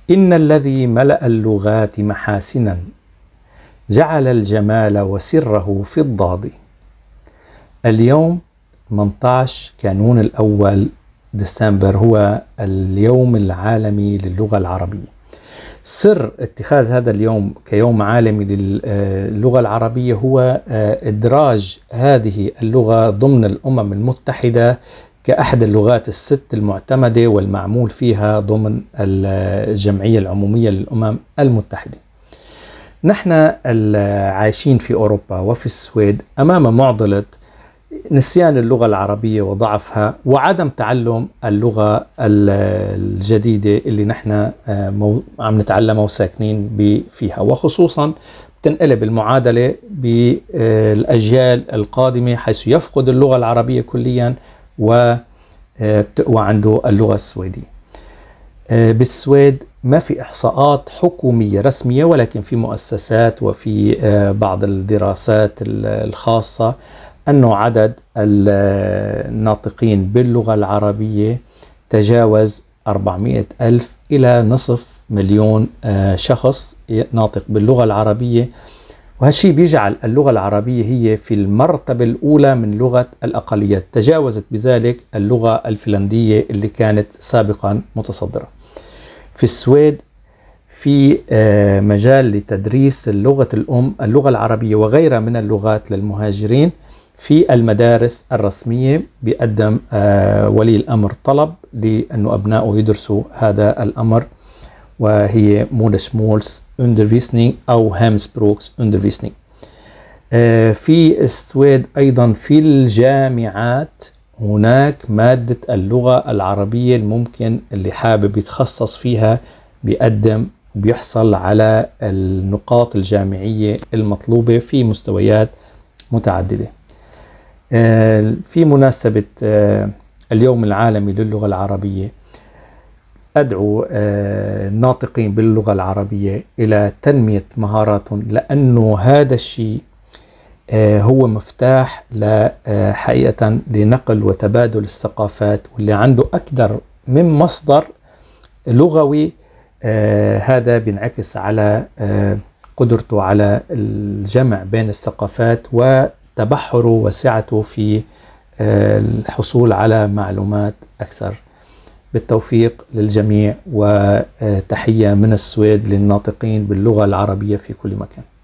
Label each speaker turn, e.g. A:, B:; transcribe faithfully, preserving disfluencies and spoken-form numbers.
A: إن الذي ملأ اللغات محاسنا جعل الجمال وسره في الضاد. اليوم ثمانية عشر كانون الأول ديسمبر هو اليوم العالمي للغة العربية. سر اتخاذ هذا اليوم كيوم عالمي للغة العربية هو إدراج هذه اللغة ضمن الأمم المتحدة كأحد اللغات الست المعتمدة والمعمول فيها ضمن الجمعية العمومية للأمم المتحدة. نحن العايشين في أوروبا وفي السويد أمام معضلة نسيان اللغة العربية وضعفها وعدم تعلم اللغة الجديدة اللي نحن عم نتعلمها وساكنين فيها، وخصوصا تنقلب المعادلة بالأجيال القادمة حيث يفقد اللغة العربية كليا وتقوى عنده اللغة السويدية. بالسويد ما في إحصاءات حكومية رسمية، ولكن في مؤسسات وفي بعض الدراسات الخاصة أنه عدد الناطقين باللغة العربية تجاوز أربعمائة ألف إلى نصف مليون شخص ناطق باللغة العربية، وهالشيء بيجعل اللغة العربية هي في المرتبة الأولى من لغة الأقليات، تجاوزت بذلك اللغة الفنلندية اللي كانت سابقا متصدرة. في السويد في مجال لتدريس اللغة الأم اللغة العربية وغيرها من اللغات للمهاجرين. في المدارس الرسمية بيقدم ولي الأمر طلب لأنه أبنائه يدرسوا هذا الأمر، وهي مودسمولس undervisning أو هامسبروكس undervisning. في السويد أيضا في الجامعات هناك مادة اللغة العربية الممكن اللي حابب يتخصص فيها بيقدم بيحصل على النقاط الجامعية المطلوبة في مستويات متعددة. في مناسبة اليوم العالمي للغة العربية أدعو الناطقين باللغة العربية إلى تنمية مهاراتهم، لأنه هذا الشيء هو مفتاح حقيقة لنقل وتبادل الثقافات، واللي عنده أكثر من مصدر لغوي هذا بينعكس على قدرته على الجمع بين الثقافات وتبحره وسعته في الحصول على معلومات أكثر. بالتوفيق للجميع، وتحية من السويد للناطقين باللغة العربية في كل مكان.